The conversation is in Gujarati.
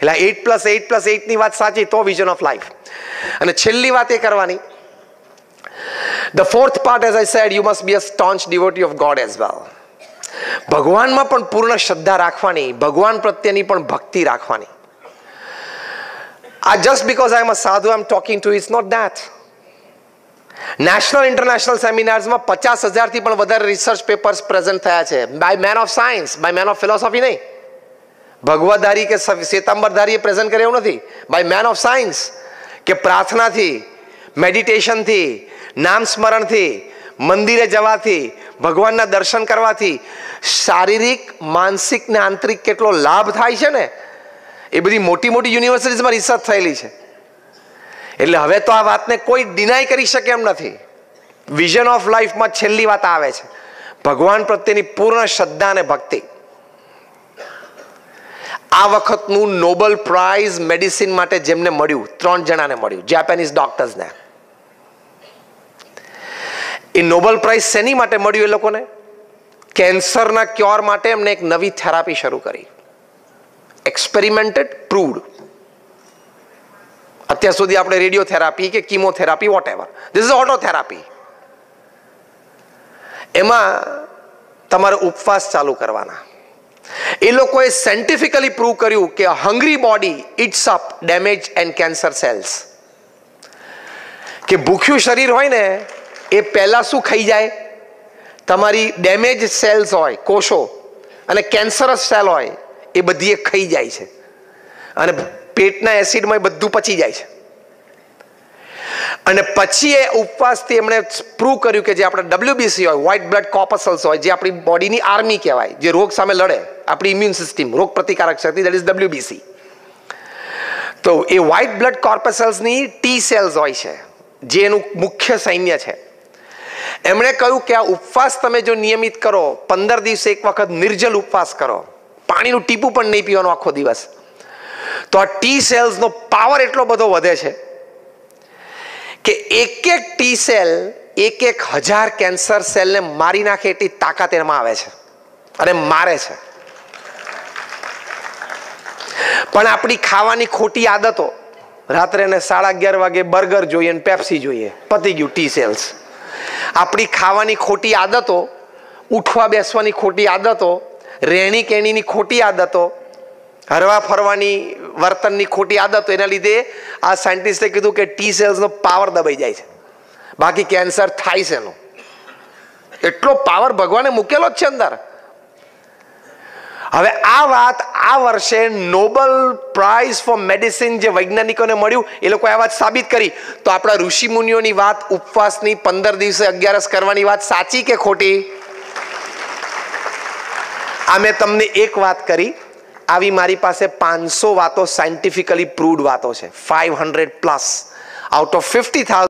એટલે 8+8+8 ની વાત સાચી તો વિઝન ઓફ લાઈફ. અને છેલ્લી વાત એ કરવાની, the fourth part, as I said, you must be a staunch devotee of God as well. ભગવાનમાં પણ પૂર્ણ શ્રદ્ધા રાખવાની, ભગવાન પ્રત્યેની પણ ભક્તિ રાખવાની. Just because I am a sadhu, I am talking to you, it's not that. National international સેમિનાર્સમાં 50,000 થી પણ વધારે રિસર્ચ પેપર્સ પ્રેઝન્ટ થયા છે by man of science, by man of philosophy નહીં. ભગવતધારી કે શ્વેતાંબરધારીએ પ્રેઝન્ટ કર્યા એવું નથી. બાય મેન ઓફ સાયન્સ કે પ્રાર્થનાથી, મેડિટેશનથી, નામ સ્મરણથી, મંદિરે જવાથી, ભગવાનના દર્શન કરવાથી શારીરિક, માનસિક ને આંતરિક કેટલો લાભ થાય છે ને, એ બધી મોટી મોટી યુનિવર્સિટીઝમાં રિસર્ચ થયેલી છે. એટલે હવે તો આ વાતને કોઈ ડિનાય કરી શકે એમ નથી. વિઝન ઓફ લાઈફમાં છેલ્લી વાત આવે છે ભગવાન પ્રત્યેની પૂર્ણ શ્રદ્ધા અને ભક્તિ. આ વખતનું નોબેલ પ્રાઇઝ મેડિસિન માટે જેમને મળ્યું, 3 જણાને મળ્યું, જાપાનીઝ ડોક્ટર્સને. એ નોબેલ પ્રાઇઝ શેની માટે મળ્યું એ લોકોને? કેન્સરના ક્યોર માટે એમને એક નવી થેરાપી શરૂ કરી. Experimented, proved. અત્યાર સુધી આપણે રેડિયોથેરાપી કે chemotherapy whatever, this is autotherapy. એમાં તમારે ઉપવાસ ચાલુ કરવાના. એ લોકોએ સાયન્ટિફિકલી પ્રૂવ કર્યું કે hungry body eats up damage and cancer cells. કે ભૂખ્યું શરીર હોય ને એ પહેલા શું ખાઈ જાય? તમારી ડેમેજ સેલ્સ હોય, કોષો, અને કેન્સરસ સેલ હોય એ બધી એ ખાઈ જાય છે અને પેટના એસિડમાં એ બધું પચી જાય છે. અને પછી એ ઉપવાસથી એમણે પ્રૂવ કર્યું કે જે આપણે WBC હોય, વ્હાઇટ બ્લડ કોર્પસલ્સ હોય, જે આપણી બોડીની આર્મી કહેવાય, જે રોગ સામે લડે, આપણી ઇમ્યુન સિસ્ટમ, રોગ પ્રતિકારક શક્તિ, દેટ ઇઝ WBC. તો એ વ્હાઇટ બ્લડ કોર્પસલ્સની T સેલ્સ હોય છે, જે એનું મુખ્ય સૈન્ય છે. એમણે કહ્યું કે આ ઉપવાસ તમે જો નિયમિત કરો, 15 દિવસે એક વખત નિર્જલ ઉપવાસ કરો, પાણીનું ટીપું પણ નહીં પીવાનું આખો દિવસ, તો આ T સેલ્સનો પાવર એટલો બધો વધે છે કે એક T સેલ 1,000 કેન્સર સેલને મારી નાખે એટલી તાકાત એમાં આવે છે અને મારે છે. પણ આપણી ખાવાની ખોટી આદતો, રાત્રે ને 11:30 વાગે બર્ગર જોઈએ ને પેપ્સી જોઈએ, પતી ગયું T સેલ્સ. આપણી ખાવાની ખોટી આદતો, ઉઠવા બેસવાની ખોટી આદતો, રહેણી કહેણીની ખોટી આદતો, હરવા ફરવાની વર્તનની ખોટી આદતો, એના લીધે આ સાયન્ટિસ્ટે કીધું કે T સેલ્સનો પાવર દબાઈ જાય છે. બાકી કેન્સર થાય છે એનો એટલો પાવર ભગવાને મૂકેલો જ છે અંદર. હવે આ વાત આ વર્ષે નોબેલ પ્રાઇઝ ફોર મેડિસિન જે વૈજ્ઞાનિકોને મળ્યું, એ લોકોએ આ વાત સાબિત કરી. તો આપણા ઋષિ મુનિઓની વાત, ઉપવાસની 15 દિવસે 11 કરવાની વાત સાચી કે ખોટી? આ મેં તમને એક વાત કરી, આવી મારી પાસે 500 વાતો સાયન્ટિફિકલી પ્રૂવડ વાતો છે, 500+. Out of 50,000